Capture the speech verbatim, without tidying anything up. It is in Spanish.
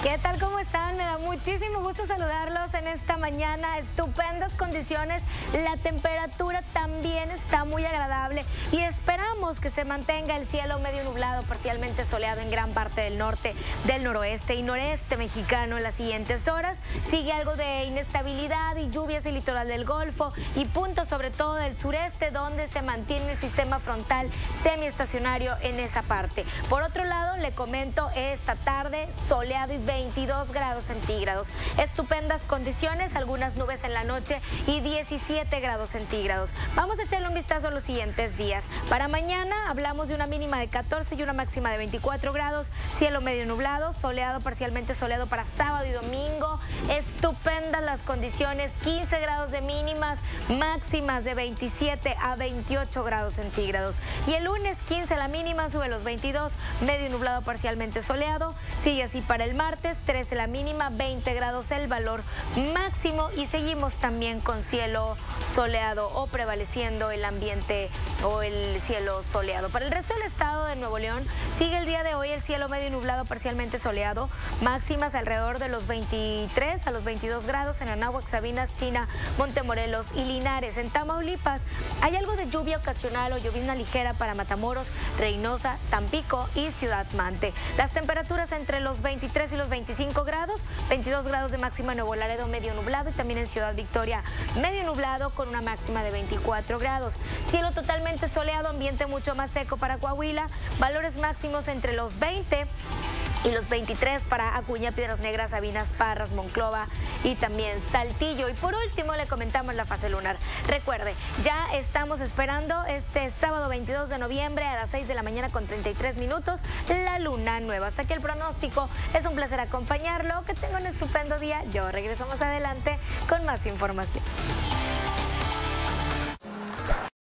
¿Qué tal? ¿Cómo están? Me da muchísimo gusto saludarlos en esta mañana. Estupendas condiciones. La temperatura también está muy agradable y esperamos que se mantenga el cielo medio nublado, parcialmente soleado en gran parte del norte, del noroeste y noreste mexicano en las siguientes horas. Sigue algo de inestabilidad y lluvias en el litoral del Golfo y puntos sobre todo del sureste, donde se mantiene el sistema frontal semiestacionario en esa parte. Por otro lado, le comento, esta tarde soleado y veintidós grados centígrados. Estupendas condiciones, algunas nubes en la noche y diecisiete grados centígrados. Vamos a echarle un vistazo a los siguientes días. Para mañana hablamos de una mínima de catorce y una máxima de veinticuatro grados, cielo medio nublado, soleado, parcialmente soleado para sábado y domingo. Estupendas las condiciones, quince grados de mínimas, máximas de veintisiete a veintiocho grados centígrados. Y el lunes quince la mínima, sube los veintidós, medio nublado, parcialmente soleado. Sigue así para el martes, trece la mínima, veinte grados el valor máximo y seguimos también con cielo soleado o prevaleciendo el ambiente o el cielo soleado. Para el resto del estado de Nuevo León sigue el día de hoy el cielo medio nublado, parcialmente soleado, máximas alrededor de los veintitrés a los veintidós grados en Anáhuac, Sabinas, China, Montemorelos y Linares. En Tamaulipas hay algo de lluvia ocasional o llovizna ligera para Matamoros, Reynosa, Tampico y Ciudad Mante. Las temperaturas entre los veintitrés y los veinticinco grados, veintidós grados de máxima en Nuevo Laredo, medio nublado, y también en Ciudad Victoria, medio nublado con una máxima de veinticuatro grados. Cielo totalmente soleado, ambiente mucho más seco para Coahuila, valores máximos entre los veinte y los veintitrés para Acuña, Piedras Negras, Sabinas, Parras, Monclova y también Saltillo. Y por último le comentamos la fase lunar. Recuerde, ya estamos esperando este sábado veintidós de noviembre a las seis de la mañana con treinta y tres minutos la luna nueva. Hasta aquí el pronóstico. Es un placer acompañarlo. Que tenga un estupendo día. Yo regreso más adelante con más información.